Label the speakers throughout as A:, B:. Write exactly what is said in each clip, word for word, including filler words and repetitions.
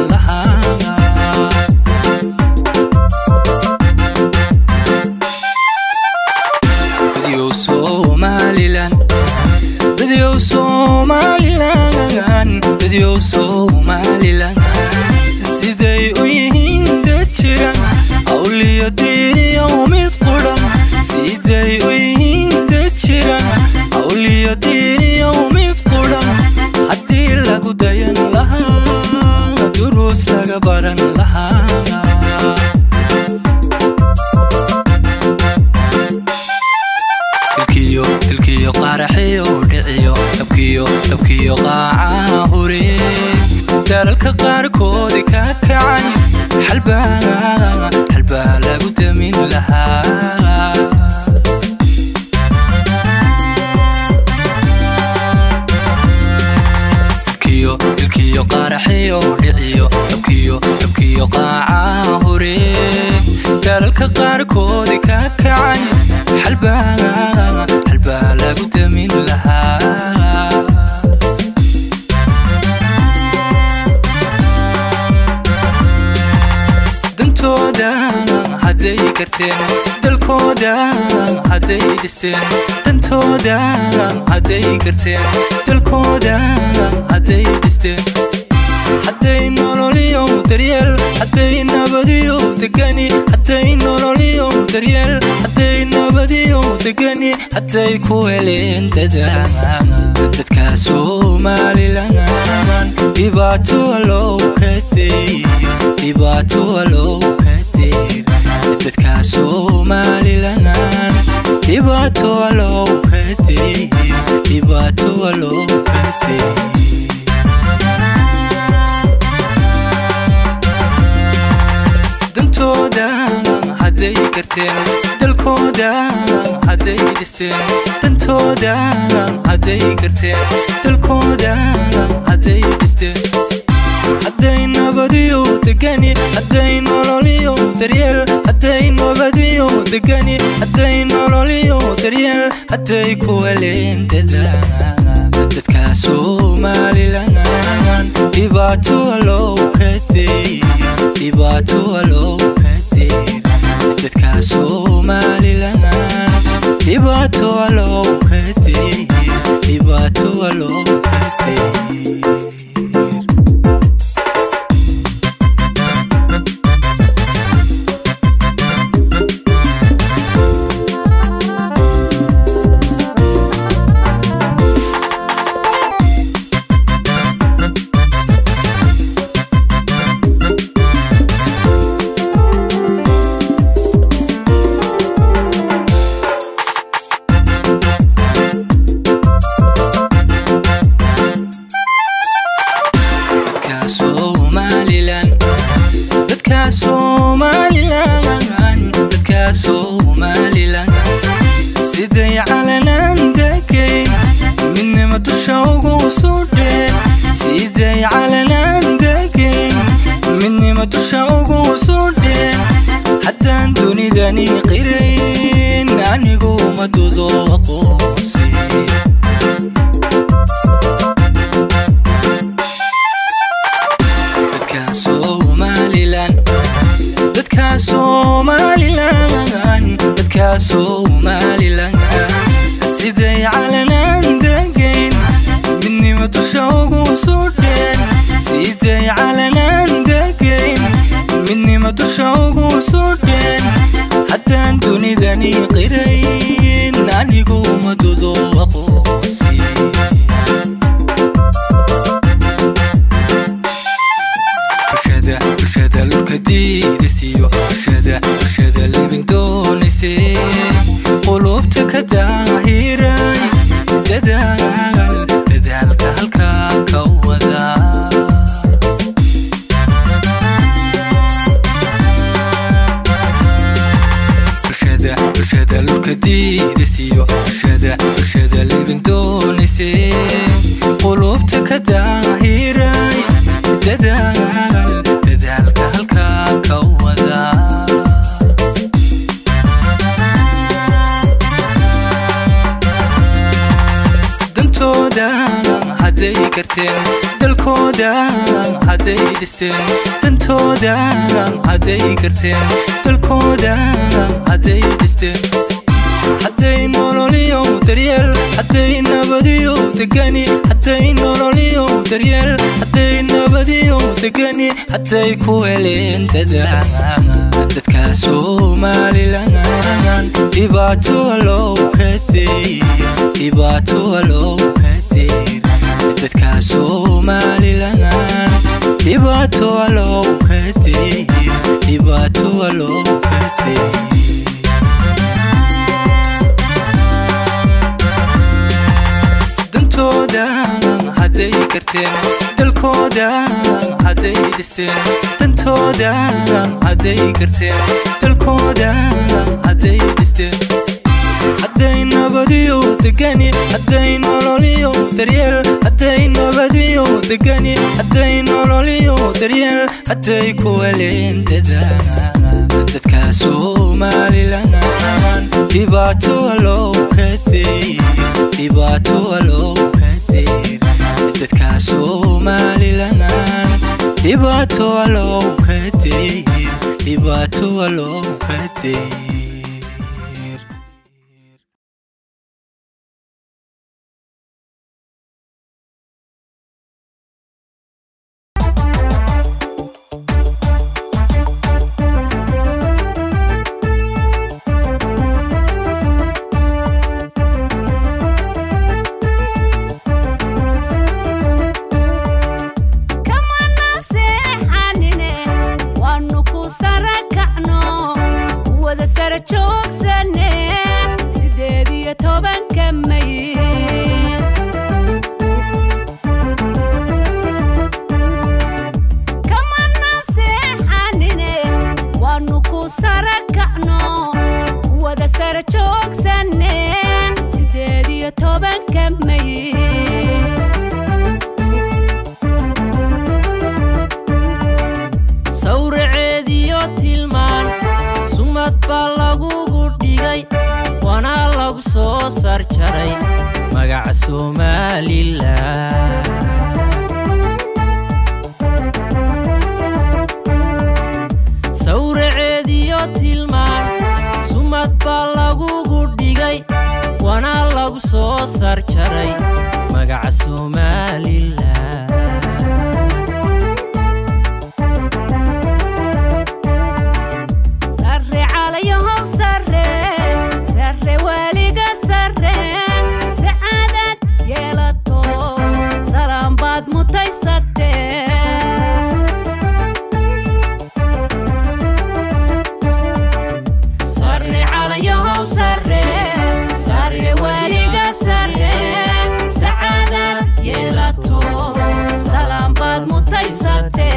A: lahaa dadyo Somaliland dadyo Somaliland dadyo Somaliland siday u yihiin dad jira awliyo diiriyo mid quran siday u yihiin dad jira awliyo diiriyo mid quran haddii lagu dayan lahaa duruus laga baran lahaa tilkiyo tilkiyo qaraxiyo dhiciyo tabkiyo tabkiyo qaaca hore dalka qaarkoodi ka kacay xalbaa xalbaa lagu damin lahaa tilkiyo tilkiyo qaraxiyo dhiciyo tabkiyo tabkiyo qaaca hore dalka qaarkoodi ka kacay xalbaa xalbaa lagu damin lahaa dantooda hadday karteen dalkooda hadday dhisteen dantooda hadday karteen dalkooda hadday dhisteen hadday nololiyo daryeel hadday nabadiyo degani hadday nololiyo daryeel hadday nabadiyo degani hadday ku heleen dadaan dadka Somaliland dhibaato loo kaday dhibaato loo kaday dadka Somaliland dhibaato loo kaday dhibaato loo kaday dantooda hadday karteen dalkooda hadday dhisteen dantooda hadday karteen dalkooda hadday dhisteen hadday nabadiyo degani hadday nololiyo daryeel hadday nabadiyo degani hadday nololiyo daryeel hadday ku heleen dadaan dadka Somaliland dhibaato loo kaday dhibaato loo kaday dadka Somaliland dhibaato loo kaday dhibaato loo kaday Somaliland dadka Somaliland siday calanan degeen midnimo tushoogu sudheen siday calanan degeen midnimo tushoogu sudheen haddaan dunidani qirayn anigu ma dudo aqoonsi Somaliland dadka Somaliland siday calanan degeen midnimo tushoogu sudheen siday calanan degeen midnimo tushoogu sudheen haddaan dunidani qirayn anigu ma dudo aqoonsi bulshada lurka diidasiyo bulshada bulshada libin doonaysay qulubta ka daahiray dadaal dadaalka halkaa ka wada bulshada bulshada lurka diidasiyo bulshada bulshada libin doonaysay qulubta ka daahiray dadaal dadaalka halkaa ka wada dantooda hadday karteen dalkooda hadday dhisteen dantooda hadday garteen dalkooda hadday dhisteen hadday nololiyo daryeel hadday nabadiyo degani hadday nololiyo daryeel hadday nabadiyo degani hadday ku heleen dadka Somaliland dhibaato loo kaday dhibaato loo kaday dadka Somaliland dhibaato loo kaday dhibaato loo kaday hadday garteen dalkooda hadday dhisteen dantooda hadday garteen dalkooda hadday dhisteen hadday nabadiyo degani hadday nololiyo daryeel hadday nabadiyo degani hadday nololiyo daryeel hadday ku heleen dadka Somaliland dhibaato loo kaday dhibaato loo dadka Somaliland dhibaato loo kaday dhibaato loo kaday magaca Somaliland sawraceediyo tilmaan sumad baa lagugu dhigay wana lagu soo sarjaray magaca Somaliland sarre calayo sarre sarre waliga sarre mutaysate sarre calayo sarre sarre waliga sarre sacaadad yeelato salaam baad mutaysate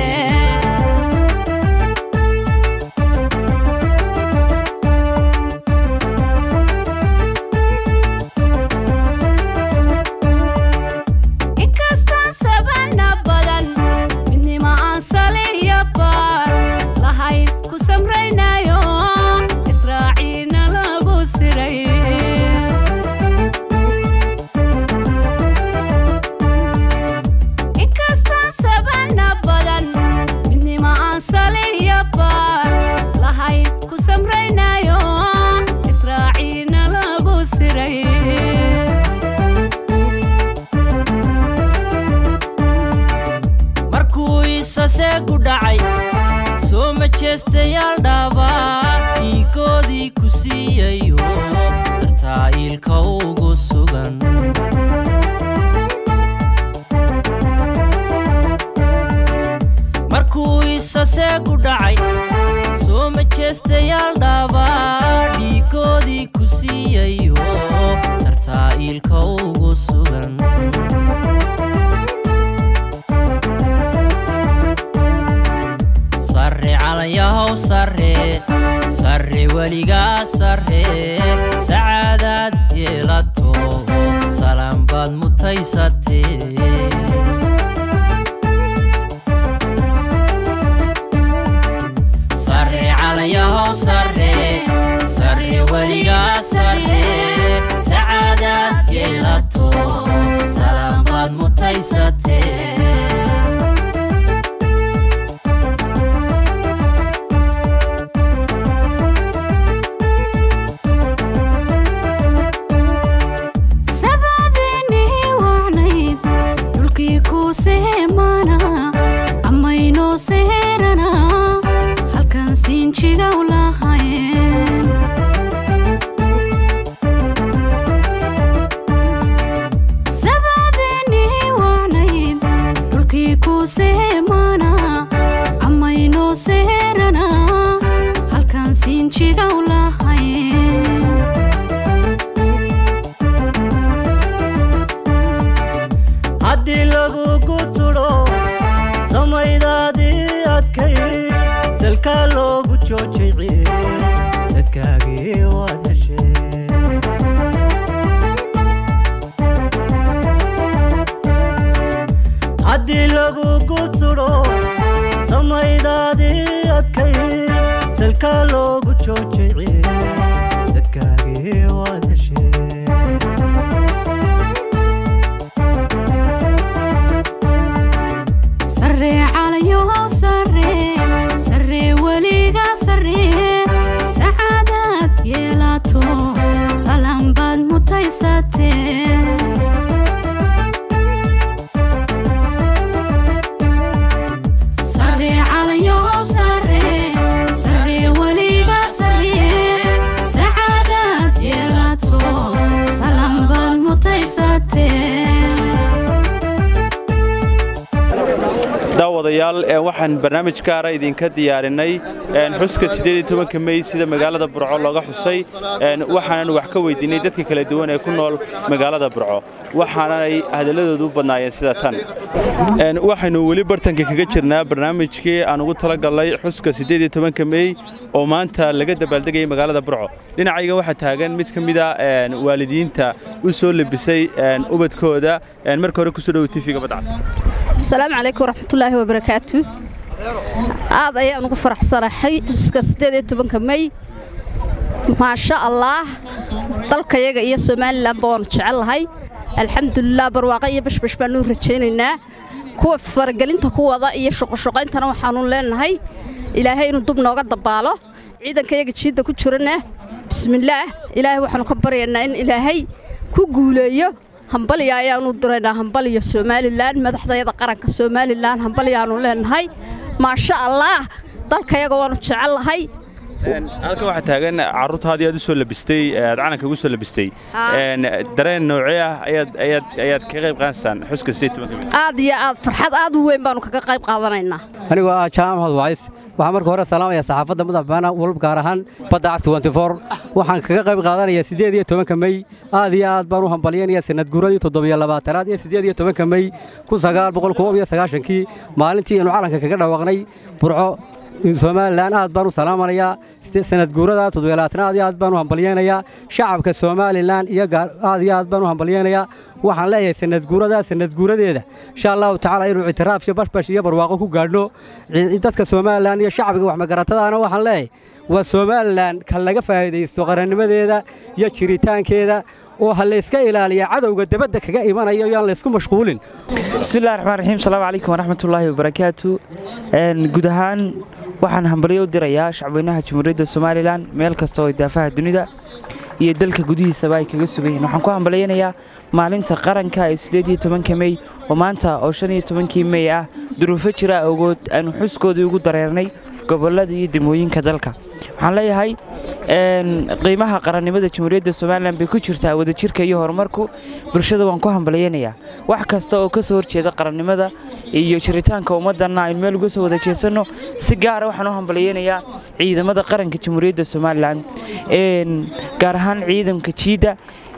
A: ku dhacay soo ma jeestayaal dhaaba ikoodii ku siiyayo dartaa ilka ugu sugan markuu isase ku dhacay soo ma jeestayaal dhaaba ikoodii ku siiyayo dartaa ilka ugu sugan ياهو سري سري وليقا سري سعادات يلاتو سلام باد متيساتي سري على ياهو سري سري وليقا سري سعادات يلاتو سلام باد متيساتي
B: seerana halkan siinjiga u lahayn
C: haddii lagu gudsuro samaydaadii adkay salka loogu joojay sadkaagii waad heshee haddii lagu gudsuro samaydaadii adkay salka loogu joojay sadkaagii waad heshee
B: sarre calayo sarre sarre weliga sarre sacaadad yeelato salaan baad mutaysatee
D: daawadayaal waxaan barnaamij gaar ah idinka diyaarinay xuska sideed iyo tobanka May sida magaalada Burco looga xusay waxaan wax ka weydiinay dadka kala duwan ee ku nool magaalada Burco waxaana ay hadaladoodu badnaayeen sida tan waxaanu wali bartanka kaga jirnaa barnaamijkii aan ugu talagalay xuska sideed iyo tobanka May oo maanta laga dabaaldegay magaalada Burco dhinacayga waxa taagan mid kamid ah waalidiinta u soo labisay ubadkooda marka hore ku soo dhaw T V-ga badcas
E: السلام عليكم ورحمة الله وبركاته هذا أيام نقول فرح صراحة حسك ستة تبنك مي ما شاء الله طلق يجا يسمع لبون شعل هاي الحمد لله برواقية بش بش بنور رجينا كوف فرقلين تكوا ضاء يشق شقين تنا وحنون لنا هاي إلى هاي نطب نوقد ضباله عيدا كيجا تشيد كتشرنا بسم الله إلهي وحنا كبرينا إن إلهي كوجوليه هنبلي يا نودرنا هنبلي Somaliland madaxdayda qaranka Somaliland hambali aanu leenahay ma sha Allah dalkayaga waanu jecelahay
D: een halka waxa taagan caruurtaadii aad u soo labistay aad calanka ugu soo labistay een dareen noocee ah ayaad ayaad ayaad ka qayb qaadansan xuska sideed iyo tobanka
E: aad iyo aad farxad aad u weyn baanu kaga qayb qaadanaynaa
F: anigu ah jaamacad wacis waxaan marka hore salaamaya saxaafadda madaxbana walb gaar ahaan badda cas twenty four waxaan kaga qayb qaadanayaa sideed iyo tobanka May aad iyo aad baan u hambalyeynaya sanad guuradii toddoba iyo labaatan iyo sideed iyo tobanka May kun sagaal boqol iyo sagaashan kii maalintii aanu calanka kaga dhawaaqnay Burco Somaliland aad baan u salaamanayaa sanad guurada toddoba iyo labaatan aad iyo aad baan u hambalyeynaya shacabka Somaliland iyo aad iyo aad baan u hambalyeynaya waxaan leeyahay sanad guurada sanad guuradeeda insha Allah taala inuu itiraaf iyo bashbash iyo barwaaqo ku gaadhno dadka Somaliland iyo shacabka wax magaratadaana waxaan leeyahay waa Somaliland kan laga faa'iideysto qarannimadeeda iyo jiritaankeeda oo hal iska ilaaliya cadawga dabadda kaga imanayo iyo aan la isku mashquulin
G: bismillaahir rahmaanir rahiim salaamu alaykum wa rahmatullaahi wa barakaatu een guud ahaan waxaan hambalyo u dirayaa shacabweynaha Jamhuuriyadda Somaliland meel kasta oo daafaha dunida iyo dalka gudihiisa ay kaga sugayeen waxaan ku hambalyeynayaa maalinta qaranka ee sideed iyo tobanka May oo maanta oo shan iyo tobankii May ah duruufo jira ogood aan xuskoodii ugu dareernay gobolada iyo degmooyinka dalka waxaan leeyahay een qiimaha qarannimada Jamhuuriyadda Somaliland bay ku jirtaa wada jirka iyo horumarku bulshada waan ku hambalyeynayaa wax kasta oo ka soo horjeeda qarannimada iyo jiritaanka ummadana in meel uga soo wada jeesano si gaar ah waxaan u hambalyeynayaa ciidamada qaranka Jamhuuriyadda Somaliland een gaar ahaan ciidanka jiida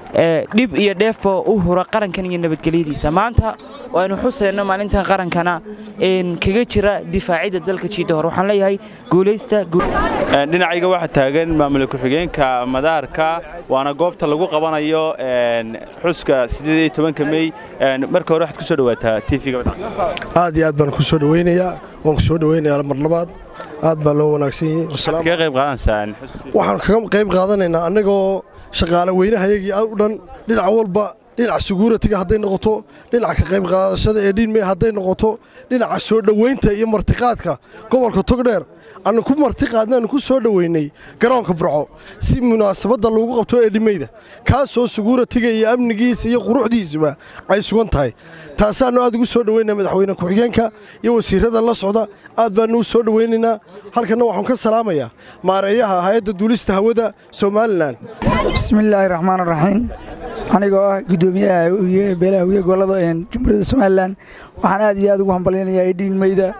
G: dib iyo dheefba u hura qarankan iyo nabadgelyadiisa maanta waanu xusayno maalinta qarankana in kaga jira difaacida dalka jiida hor waxaan leeyahay guuleysta
D: dhinacayga waxa taagan maamulka ku xigeenka madaarka waana goobta lagu qabanayo een xuska sideed iyo tobanka May marka hore waxaad ku soo dhawaataa T V-ga
H: aad iyo aad baan ku soo dhaweynayaa waan ku soo dhaweynayaa mar labaad aad baa loo wanaagsan yahay
D: wasalaam ka qayb qaadansan
H: waxaan kaga qayb qaadanaynaa anagoo shaqaale weynahayagii u dhan dhinac walba dhinac security-ga haday noqoto dhinac ka qayb qaadashada ee dhiin may haday noqoto dhinaca soo dhaweynta iyo martiqaadka gobolka Togdheer aan ku martiqaadnaan ku soo dhaweynay garoonka Burco si munaasabada lagu qabto ee dhimayda kaas oo security-ga iyo amnigiisa iyo quruxdiisuba ay sugan tahay taasaan aad ugu soo dhaweynaa madaxweyne ku xigeenka iyo wasiirada la socda aad baan u soo dhaweynaynaa halkana waxaan ka salaamayaa maareeyaha hay'adda duulista hawada Somaliland
I: bismillaahir rahmaanir rahiim anigoo ah gudoomiyaha beelaha gobolada ee Jamhuuriyadda Somaliland waxaan aad iyo aad ugu hambaleynayaa dhiin mayda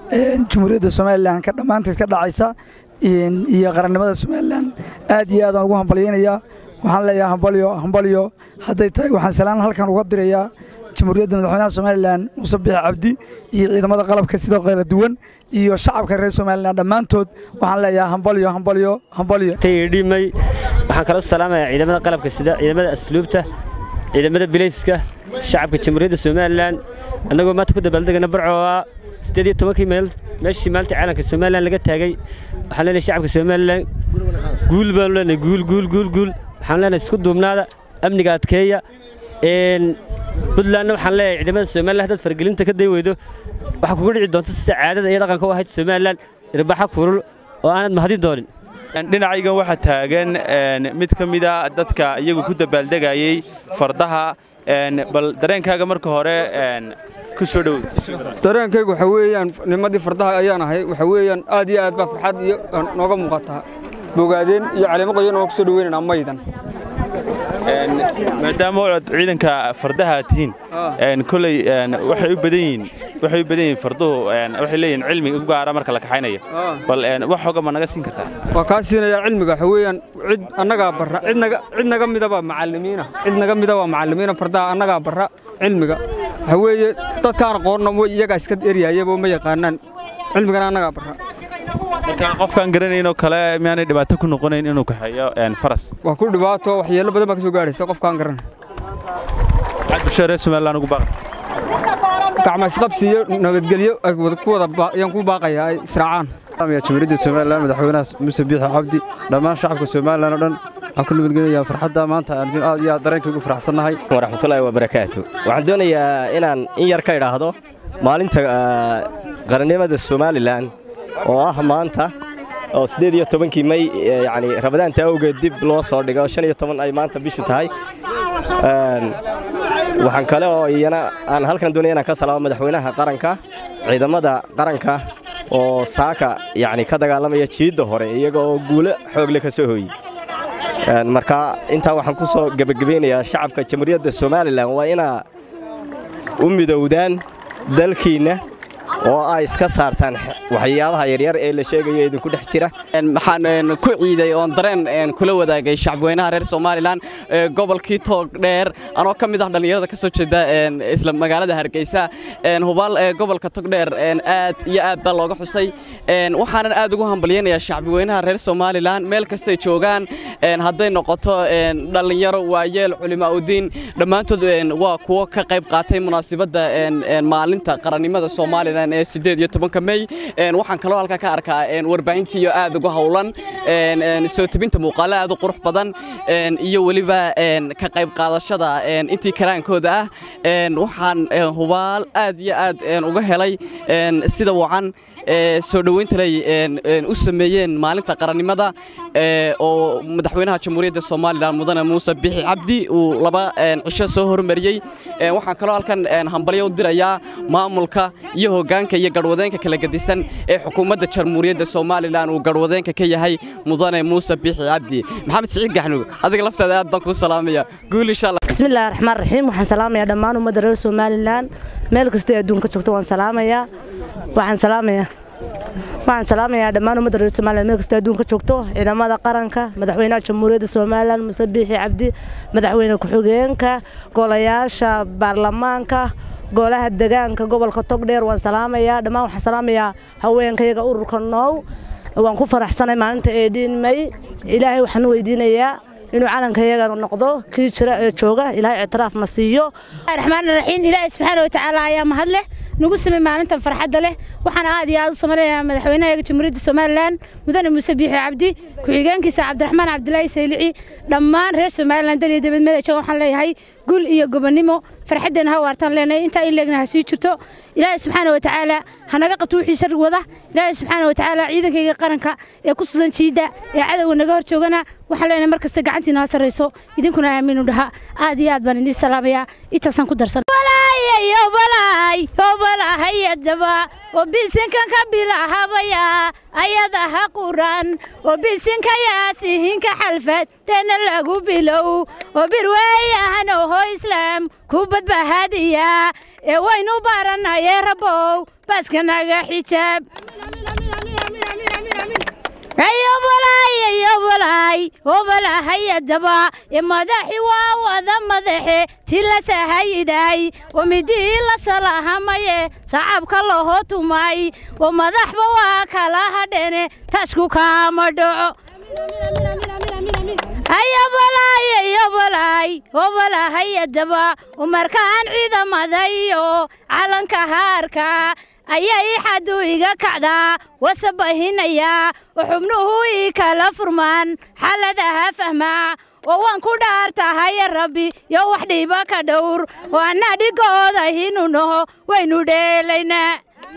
I: jamhuuriyadda somalilan ka dhammaanteed ka dhacaysa iyo qarannimada somalilan aad iyo aadaan ugu hambalyaynayaa waxaan leeyahay hambalyo hambalyo hadday tahay waxaan salaan halkan uga dirayaa jamhuuriyadda madaxweynaha somalilan muuse biixi cabdi iyo ciidamada qalabka sidoo kala duwan iyo shacabka reer somalilan dhammaantood waxaan leeyahay hambalyo hambalyo hambalyo
J: taydhimay waxaan kala salaamayaa ciidamada qalabka sida ciidamada asluubta ciidamada bilayska shacabka jamhuuriyadda somalilan annagoo maanta ku dabaaldegana barcooa sideed iyo tobankii meel meeshii maalinta caalamka somalilan laga taagay waxaan leenahay shacabka somalilan guul baan leenahay guul guul guul guul waxaan leenahay isku duubnaada amniga adkeeya buntlandna waxaan leeyahay ciidamada somalilan haddaad fargelinta ka day weydo waxaa kugu dhici doonta sida caadada iyo dhaqanka u ahayd somalilan irbaxa kulul oo aanad mahadin doonin
D: dhinacaygan waxaa taagan mid ka mid a dadka iyagu ku dabaaldegayay fardaha bal dareenkaaga marka hore ku soo dhow
K: dareenkaygu waxa weeyaan nimadii fardaha ayaan ahay waxa weeyaan aad iyo aad baa farxad iyo nooga muuqataa bogaadeen iyo caleemo qoyan oo ku soo dhaweynana maydan
D: maadaama aad ciidanka fardaha tihiin kulay waxay u badan yihiin waxay u badan yihiin farduhu waxay leeyihiin cilmi u gaara marka la kaxaynayo bal wax xoga ma naga siin kartaa
K: waa kaa siinayaa cilmiga waxa weeyaan cid annagaa barra cid naga cid naga midaba macallimiina cid naga midaba macallimiina fardaha annagaa barra cilmiga waxa weeye dadkaan aqoonna way iyaga iska eryaayaba ma yaqaanaan cilmigana annagaa barra
D: marka qofkaan garanayno kale miyaanay dhibaato ku noqonayn inuu kaxeeyo faras
K: waa ku dhibaato waxyeello badan baa ka soo gaaraysa qofkaan garanay
D: cad bulshada reer somalilan ugu baaqay
K: gacmo isqabsi iyo nabadgelyo ku wada ayaan ku baaqayaa ay israacaan
L: jamhuuriyadda somalilan madaxweynaha muuse biixi cabdi dhammaan shacabka somalilan oo dhan waxaan ku nabadgelinayaa farxadda maanta aad iyo aad dareenka ugu faraxsannahay
M: waraxmatullaahi wabarakaatu waxaan doonayaa inaan in yar ka idhaahdo maalinta qarannimada somalilan oo ah maanta oo sideed iyo tobankii may yani rabadaanta awgeed dib loo soo dhigo shan iyo toban ay maanta bishu tahay waxaan kale oo iyana aan halkan doonaya inaan ka salaamo madaxweynaha qaranka ciidamada qaranka oo saaka yani ka dagaalamaya jiidda hore iyaga oo guulo xoogle ka soo hooyey marka intaa waxaan ku soo gebagabeynayaa shacabka jamhuuriyadda somalilan waa inaa u midowdaan dalkiinna oo ay iska saartaan waxyaabaha yaryar ee la sheegayo idinku dhex jira
N: waxaan ku ciiday oon dareen kula wadaagay shacabweynaha reer somalilan gobolkii togdheer anoo ka mid ah dhallinyarada ka soo jeeda isla magaalada hargeysa hubaal gobolka togdheer aad iyo aad baa looga xusay waxaanan aad ugu hambalyaynayaa shacabweynaha reer somalilan meel kastay joogaan hadday noqoto dhallinyaro waayeel culimaa udiin dhammaantood waa kuwo ka qayb qaatay munaasabadda maalinta qarannimada somalilan ee sideed iyo tobanka may waxaan kaloo halka ka arkaa warbaahintii aad ugu hawlan soo tabinta muuqaalo aad u qurux badan iyo waliba ka qayb qaadashada intii karaankooda ah waxaan hubaal aad iyo aad uga helay sida wacan soo dhaweynta lay u sameeyeen maalinta qarannimada oo madaxweynaha jamhuuriyadda somalilan mudane muuse biixi cabdi uu laba cisho soo hormariyey waxaan kaloo halkan hambalyo u dirayaa maamulka iyo hoggaanka iyo garwadeenka kala gedisan ee xukuumadda jamhuuriyadda somalilan uu garwadeenka ka yahay mudane muuse biixi cabdi maxamed siciid gaxnuug adiga laftaada aad baan kuu salaamaya guul insha allah
O: bismillaahi raxmaan raxiim waxaan salaamayaa dhammaan ummadda reer somalilan meel kasta ee adduunka joogto waan salaamayaa waxaan salaamayaa waxaan salaamayaa dhammaan ummadda reer somalilan meel kasta adduunka joogto ciidamada qaranka madaxweynaha jamhuuriyadda somalilan muuse biixi cabdi madaxweyne ku-xigeenka golayaasha baarlamaanka golaha deegaanka gobolka togdheer waan salaamayaa dhammaan waxaan salaamayaa haweenkayaga ururka noow waan ku faraxsanay maalinta eedhiin may ilaahay waxaan u weydiinayaa inuu calankayaga noqdo kii jira ee jooga ilaahay ictiraaf ma siiyo
P: raxmaan raxiim ilaahay subxaanahu wa tacaala ayaa mahad leh nagu samay maalintan farxadda leh waxaan aad iyo aad u sameynayaa madaxweynaha jamhuuriyadda somalilan mudane muuse biixi cabdi ku-xigeenkiisa cabdiraxmaan cabdilaahi saylici dhammaan reer somalilan dal iyo dibadmada jooga waxaan leeyahay gul iyo gobonimo farxaddeena ha waartaan leenahay intaa in leegna ha sii jirto ilaahay subxaanahu wa tacaala hanaga qabto wixii shar wada ilaahay subxaanahu wa tacaala ciidankayga qaranka ee ku sugan jiidda ee cadowga naga hor joogana waxaan leenahay mar kasta gacantiina ha sarrayso idinkuna aamiinu dhaha aad iyo aad baan idiin salaamayaa intaasaan ku darsan hayadaba oo bisinkan ka bilahabaya ayadaha quran oo bisinka yaasihinka xalfad tana lagu bilow oo birweeyahanoho islaam ku badbaahadiya ee waynu baranayee rabow baaska naga xijaab ayobalay ayobalay obalay adaba imadaxi waa wada madaxe tila sahayiday wamidii la salahamaye sacabka loo tumay wamadaxba waa kala hadhene tashku kaama dhaco ayobalay ayobalay obalay adaba umarkaan ciidamadayo calanka haarka ayay xadu iga kacdaa wasabahinaya xubnuhu ii kala furmaan xaaladaha fahmaa oo waan ku dhaartahay rabbi yo wax dhiba ka dhowr oo anna dhigooda hinuno waynu dheelaynaa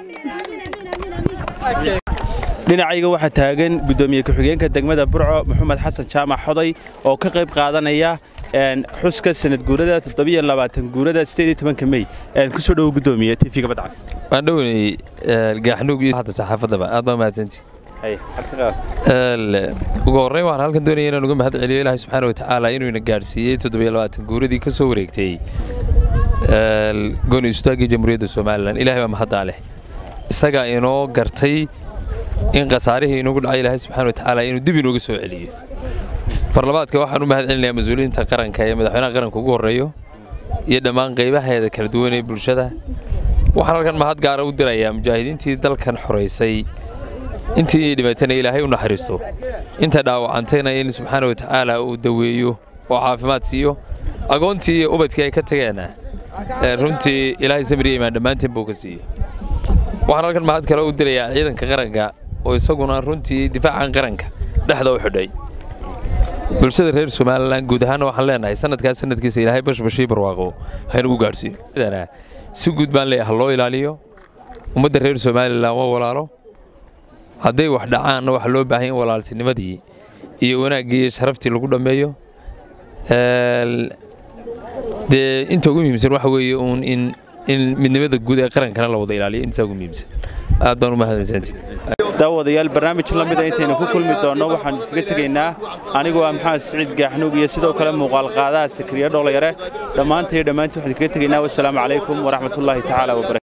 D: dhinacayga waxaa taagan gudoomiye ku-xigeenka degmada Burco Maxamed Xasan Jaamac Xoday oo ka qayb qaadanaya xuska sanad guurada toddoba iyo labaatan guurada siddeed iyo tobanka May ku soo dhaw gudoomiye T V-ga Badcas
Q: waan dhawnay gaaxnuug iyo hadda saxaafadaba aad baa mahadsantii
D: hay xalqadaas
Q: ee ugu horreyn waxaan halkan doonayaa inaan uga mahad celiyo Ilaahay subxaanahu wa ta'aala inuu ina gaarsiiyay toddoba iyo labaatan guuradii ka soo wareegtay ee gooni istaagii jamhuuriyadda Soomaaliland Ilaahay waa mahad leh isaga inoo gartay in qasaarihii inagu dhacay Ilaahay subxaanahu wa ta'aala inuu dib inooga soo celiyo farlabaadka waxaan u mahad celinayaa mas'uuliyiinta qaranka ee madaxweynaha qaranka ugu horeeyo iyo dhammaan qaybaheeda kala duwan ee bulshada waxaan halkan mahad gaar ah u dirayaa mujaahidiintii dalkan xoreysay intii dhibaatana Ilaahay u naxariisto inta dhaawacantayna in subxaanahu wa ta'aala uu daweeyo oo caafimaad siiyo agoontii iyo ubadkii ay ka tageena runtii Ilaahay samriye imaan dhammaanteen buu ka siiyo waxaan halkan mahad kale u dirayaa ciidanka qaranka oo isaguna runtii difaacan qaranka dhexda u xidhay bulshada reer Soomaaliland guud ahaan waxaan leenahay sanadkaas sanadkiisa Ilaahay bashbashii barwaaqo haynu gaarsiiyo si guud baan leeyahay loo ilaaliyo ummadda reer Soomaaliland waa walaalo haday wax dhacaan wax loo baahan yahay walaaltinimadii iyo wanaagii iyo sharaftii lagu dhameeyo ee de inta ugu muhiimsan waxa weeye uun in in midnimada guud ee qarankana la wada ilaaliyo inta ugu muhiimsan aad baan u mahadsantahay
D: daawadayaal barnaamij la mid ah intaynu ku kulmi doono waxaan kaga tageynaa anigoo ah Maxamed Saciid Gaaxnuug iyo sidoo kale muuqaal qaadaha Sakriya Dholayare dhamaantii dhamaantii waxaan kaga tageynaa wassalaamu calaykum wa rahmatullaahi ta'ala wa barakaatuh